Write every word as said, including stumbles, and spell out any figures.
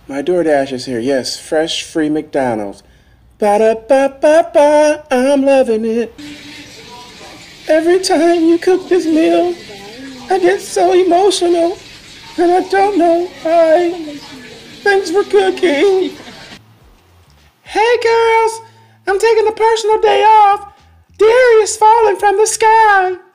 My Doordash is here. Yes, fresh, free McDonald's. Ba-da-ba-ba-ba, I'm loving it. Every time you cook this meal, I get so emotional, and I don't know why. Thanks for cooking. Hey girls, I'm taking a personal day off. Deer is falling from the sky.